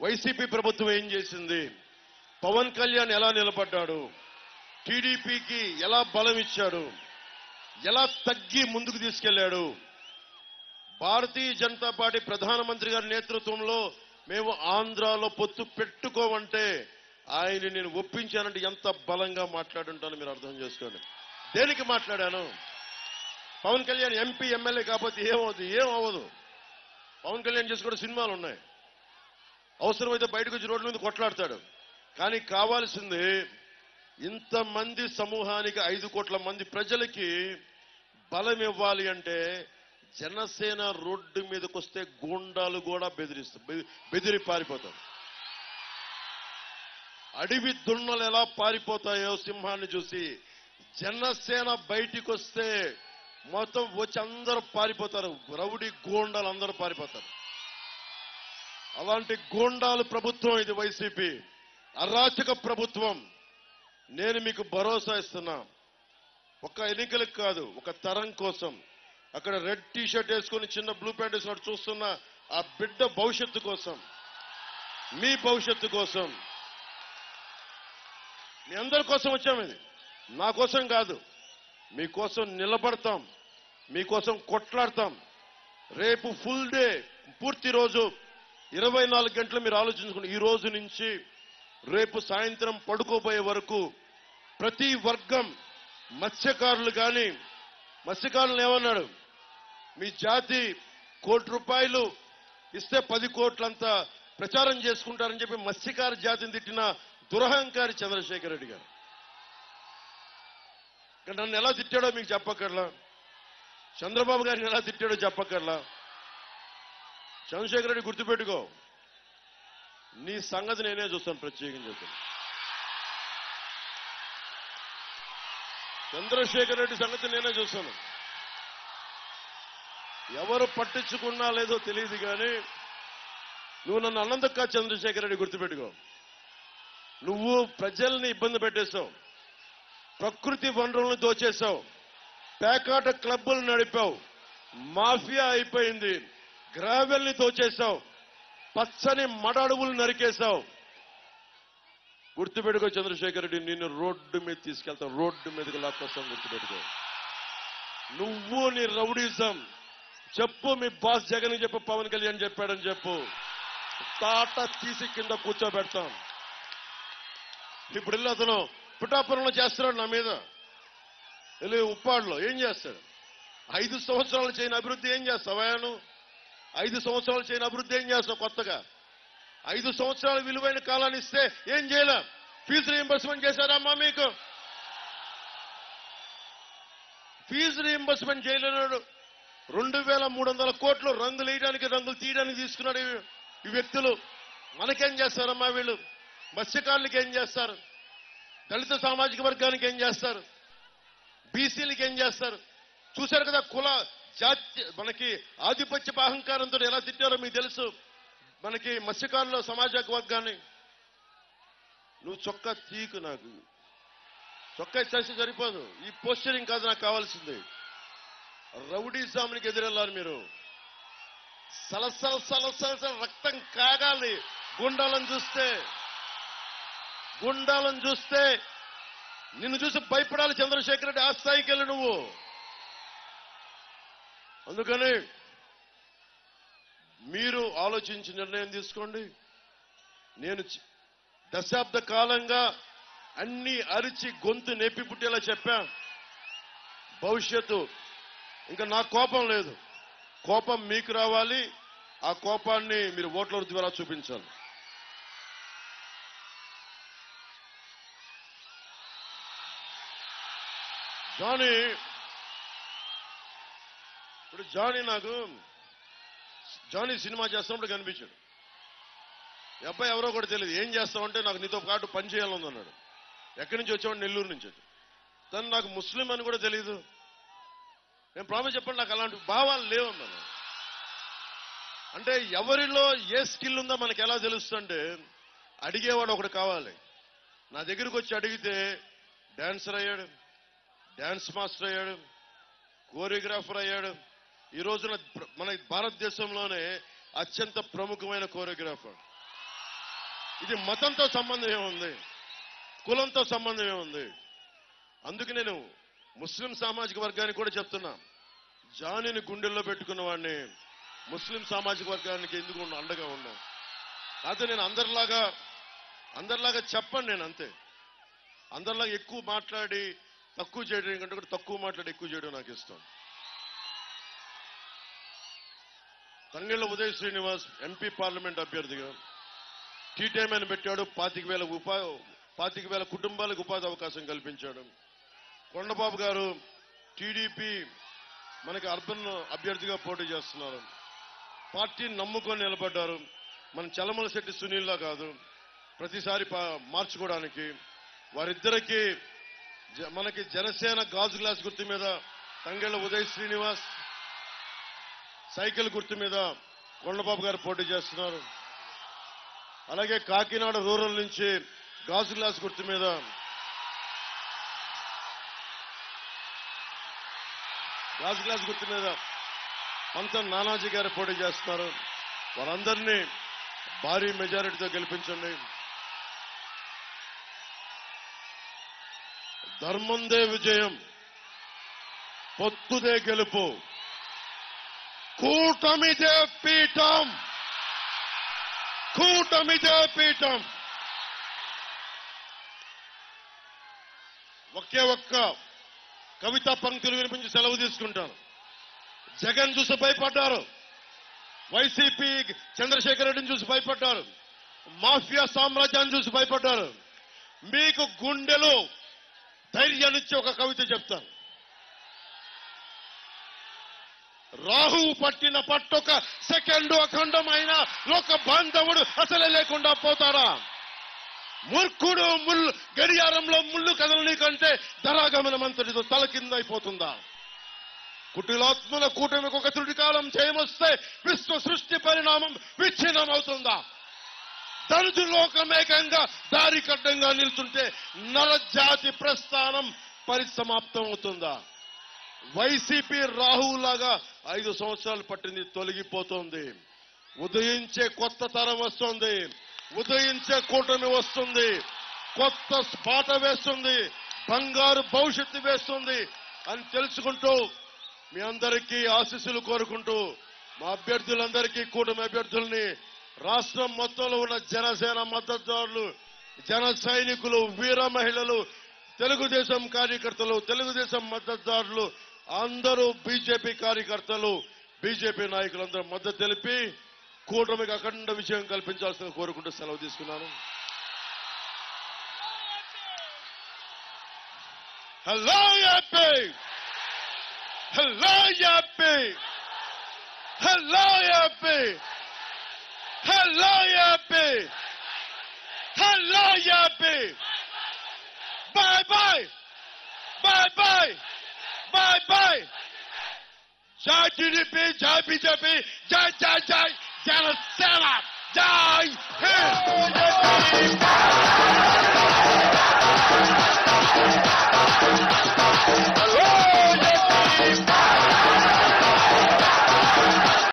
YCP ప్రభుత్వం ఏం చేసింది, పవన్ కళ్యాణ్ ఎలా నిలబడ్డాడు, టీడీపీకి ఎలా బలం ఇచ్చాడు, ఎలా తగ్గి ముందుకు తీసుకెళ్లాడు. భారతీయ జనతా పార్టీ ప్రధానమంత్రి గారి నేతృత్వంలో మేము ఆంధ్రాలో పొత్తు పెట్టుకోమంటే ఆయన నేను ఒప్పించానంటే ఎంత బలంగా మాట్లాడుంటానో మీరు అర్థం చేసుకోండి. దేనికి మాట్లాడాను? పవన్ కళ్యాణ్ ఎంపీ ఎమ్మెల్యే కాకపోతే ఏమవ్వదు. పవన్ కళ్యాణ్ చేసి కూడా సినిమాలు ఉన్నాయి. అవసరమైతే బయటకు వచ్చి రోడ్ల మీద కొట్లాడతాడు. కానీ కావాల్సింది ఇంతమంది సమూహానికి 5 కోట్ల మంది ప్రజలకి బలం ఇవ్వాలి అంటే జనసేన రోడ్డు మీదకి వస్తే గూండాలు కూడా బెదిరి పారిపోతారు. అడవి దున్నలు ఎలా పారిపోతాయో సింహాన్ని చూసి జనసేన బయటికి వస్తే మొత్తం వచ్చి అందరూ పారిపోతారు. రౌడీ గూండాలు అందరూ పారిపోతారు. అలాంటి గూండాలు ప్రభుత్వం ఇది వైసీపీ అరాచక ప్రభుత్వం. నేను మీకు భరోసా ఇస్తున్నా, ఒక ఎన్నికలకు కాదు, ఒక తరం కోసం. అక్కడ రెడ్ టీ షర్ట్ వేసుకుని చిన్న బ్లూ ప్యాంట్ వేసుకుని చూస్తున్న ఆ బిడ్డ భవిష్యత్తు కోసం, మీ భవిష్యత్తు కోసం, మీ అందరి కోసం వచ్చాం. ఇది నా కోసం కాదు, మీకోసం నిలబడతాం, మీకోసం కొట్లాడతాం. రేపు ఫుల్ డే, పూర్తి రోజు 24 గంటలు మీరు ఆలోచించుకోండి. ఈ రోజు నుంచి రేపు సాయంత్రం పడుకోబోయే వరకు ప్రతి వర్గం, మత్స్యకారులు కానీ, మత్స్యకారులు ఏమన్నాడు, మీ జాతి ₹1 ఇస్తే 10 కోట్లంతా ప్రచారం చేసుకుంటారని చెప్పి మత్స్యకార జాతిని తిట్టిన దురహంకారి చంద్రశేఖర్ రెడ్డి గారు. నన్ను ఎలా తిట్టాడో మీకు చెప్పక్కర్లా, చంద్రబాబు గారిని ఎలా తిట్టాడో చెప్పక్కర్లా. చంద్రశేఖర్ రెడ్డి గుర్తుపెట్టుకో, నీ సంగతి నేనే చూస్తాను, ప్రత్యేకంగా చెప్తాను. చంద్రశేఖర్ రెడ్డి సంగతి నేనే చూస్తాను. ఎవరు పట్టించుకున్నా లేదో తెలియదు కానీ నువ్వు నన్ను అన్నందుకు కాదు చంద్రశేఖర్ రెడ్డి, గుర్తుపెట్టుకో. నువ్వు ప్రజల్ని ఇబ్బంది పెట్టేశావు, ప్రకృతి వనరులను దోచేశావు, పేకాట క్లబ్బులు నడిపావు, మాఫియా అయిపోయింది, గ్రావెల్ని దోచేశావు, పచ్చని మడడువులు నరికేశావు. గుర్తుపెట్టుకో చంద్రశేఖర్ రెడ్డి, నిన్ను రోడ్డు మీద తీసుకెళ్తాం, రోడ్డు మీదకి లాక్కొస్తాం. గుర్తుపెట్టుకో. నువ్వు నీ రౌడీజం చెప్పు, మీ బాస్ జగన్ చెప్పు, పవన్ కళ్యాణ్ చెప్పాడని చెప్పు, తాట తీసి కింద కూర్చోబెడతాం. ఇప్పుడు వెళ్ళి అతను పిఠాపురంలో చేస్తున్నాడు నా మీద, వెళ్ళి ఉప్పాడులో ఏం చేస్తాడు? 5 సంవత్సరాలు చేయని అభివృద్ధి ఏం చేస్తావా? నువ్వు 5 సంవత్సరాలు చేయని అభివృద్ధి ఏం చేస్తావు కొత్తగా? 5 సంవత్సరాల విలువైన కాలాన్ని ఇస్తే ఏం చేయలే? ఫీజు రీయింబర్స్మెంట్ చేశారమ్మా మీకు? Fee reimbursement చేయలేనాడు. 2300 కోట్లు రంగులు వేయడానికి, రంగులు తీయడానికి తీసుకున్నాడు ఈ వ్యక్తులు. మనకేం చేస్తారమ్మా వీళ్ళు? మత్స్యకారులకి ఏం చేస్తారు? దళిత సామాజిక వర్గానికి ఏం చేస్తారు? బీసీలకి ఏం చేస్తారు? చూశారు కదా, కుల జాతి మనకి ఆధిపత్య అహంకారంతో ఎలా తిట్టారో మీకు తెలుసు. మనకి మత్స్యకారుల సమాజ వర్గాన్ని నువ్వు చొక్కా తీకు, నాకు చొక్కా చేస్తే సరిపోదు. ఈ పోస్చరింగ్ కాదు నాకు కావాల్సింది. రౌడీజామునికి ఎదురెళ్ళాలి మీరు. సలసల సలసల రక్తం కాగాలి గుండాలను చూస్తే. గుండాలను చూస్తే నిన్ను చూసి భయపడాలి చంద్రశేఖర్ రెడ్డి. ఆ స్థాయికి వెళ్ళి నువ్వు. అందుకని మీరు ఆలోచించి నిర్ణయం తీసుకోండి. నేను దశాబ్ద కాలంగా అన్ని అరిచి గొంతు నెప్పి పుట్టేలా చెప్పా. భవిష్యత్తు ఇంకా నాకు కోపం లేదు, కోపం మీకు రావాలి. ఆ కోపాన్ని మీరు ఓట్ల ద్వారా చూపించాలి. ఇప్పుడు నాకు జానీ సినిమా చేస్తున్నప్పుడు కనిపించాడు. ఈ అబ్బాయి ఎవరో కూడా తెలియదు. ఏం చేస్తామంటే నాకు నీతో పాటు పని చేయాలని అన్నాడు. ఎక్కడి నుంచి వచ్చాడు? నెల్లూరు నుంచి. తను నాకు ముస్లిం అని కూడా తెలియదు. నేను ప్రామిస్ చెప్పండి, నాకు అలాంటి భావాలు లేవన్నాను. అంటే ఎవరిలో ఏ స్కిల్ ఉందో మనకి ఎలా తెలుస్తుంటే అడిగేవాడు ఒకడు కావాలి. నా దగ్గరికి వచ్చి అడిగితే డాన్సర్ అయ్యాడు, డాన్స్ మాస్టర్ అయ్యాడు, కోరియోగ్రాఫర్ అయ్యాడు. ఈ రోజున మన భారతదేశంలోనే అత్యంత ప్రముఖమైన కోరియోగ్రాఫర్. ఇది మతంతో సంబంధం ఏముంది, కులంతో సంబంధం ఏముంది? అందుకు నేను ముస్లిం సామాజిక వర్గానికి కూడా చెప్తున్నా, జానీని గుండెల్లో పెట్టుకున్న వాడిని ముస్లిం సామాజిక వర్గానికి ఎందుకు అండగా ఉన్నాం? అయితే నేను అందరిలాగా చెప్పండి, నేను అంతే. అందరిలాగా ఎక్కువ మాట్లాడి తక్కువ చేయడం కంటే కూడా తక్కువ మాట్లాడి ఎక్కువ చేయడం నాకు ఇష్టం. తంగెళ్ల ఉదయ్ శ్రీనివాస్ ఎంపీ పార్లమెంట్ అభ్యర్థిగా టీ-టైమ్ అని పెట్టాడు. 25,000 కుటుంబాలకు ఉపాధి అవకాశం కల్పించాడు. కొండబాబు గారు టీడీపీ మనకి అర్బన్ అభ్యర్థిగా పోటీ చేస్తున్నారు. పార్టీని నమ్ముకొని నిలబడ్డారు. మన చలమల శెట్టి సునీల్లా కాదు, ప్రతిసారి మార్చుకోవడానికి. వారిద్దరికీ మనకి జనసేన గాజు గ్లాస్ గుర్తు మీద తంగెళ్ల ఉదయ్ శ్రీనివాస్, సైకిల్ గుర్తు మీద కొండబాబు గారు పోటీ చేస్తున్నారు. అలాగే కాకినాడ రూరల్ నుంచి గాజు గ్లాస్ గుర్తు మీద పంతం నానాజీ గారు పోటీ చేస్తున్నారు. వారందరినీ భారీ మెజారిటీతో గెలిపించండి. ధర్మందే విజయం, పొత్తుదే గెలుపు, కూటమిదే పీఠం, కూటమిదే పీఠం. ఒకే ఒక్క కవితా పంక్తులు వినిపించి సెలవు తీసుకుంటాను. జగన్ చూసి భయపడ్డారు, వైసీపీ చంద్రశేఖర్ రెడ్డిని చూసి భయపడ్డారు, మాఫియా సామ్రాజ్యాన్ని చూసి భయపడ్డారు. మీకు గుండెలో ధైర్యాన్నిచ్చి ఒక కవిత చెప్తాను. రాహువు పట్టిన పట్టొక సెకండు అఖండమైన లోక బాంధవుడు అసలే లేకుండా పోతారా? మూర్ఖుడు గడియారంలో ముళ్ళు కదలని కంటే ధరాగమనమంతటితో తల కింద అయిపోతుందా? కుటిలాత్మల కూటమికి ఒక త్రుటికాలం చేయమొస్తే విశ్వ సృష్టి పరిణామం విచ్ఛిన్నమవుతుందా? ధనుజు లోకమేకంగా దారి కడ్డంగా నిల్చుంటే నరజాతి ప్రస్థానం పరిసమాప్తం అవుతుందా? వైసీపీ రాహువులాగా 5 సంవత్సరాలు పట్టింది, తొలగిపోతుంది. ఉదయించే కొత్త తరం వస్తుంది, ఉదయించే కూటమి వస్తుంది, కొత్త బాట వేస్తుంది, బంగారు భవిష్యత్తు వేస్తుంది అని తెలుసుకుంటూ మీ అందరికీ ఆశీస్సులు కోరుకుంటూ మా అభ్యర్థులందరికీ, కూటమి అభ్యర్థుల్ని, రాష్ట్రం మొత్తంలో ఉన్న జనసేన మద్దతుదారులు, జన సైనికులు, వీర మహిళలు, తెలుగుదేశం కార్యకర్తలు, తెలుగుదేశం మద్దతుదారులు అందరూ, బీజేపీ కార్యకర్తలు, బీజేపీ నాయకులందరూ మద్దతు తెలిపి కూటమికి అఖండ విజయం కల్పించాల్సిన కోరుకుంటూ సెలవు తీసుకున్నాను. Hello AP, hello AP, hello AP, hello AP, hello AP. Bye bye, bye bye, bye bye. జై టీడీపీ, జై బీజేపీ, జై జై జై జనసేన, జై హింద్.